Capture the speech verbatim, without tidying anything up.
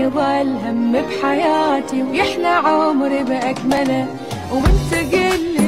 يظل هم بحياتي ويحلى عمري بأكمله، ومن تقل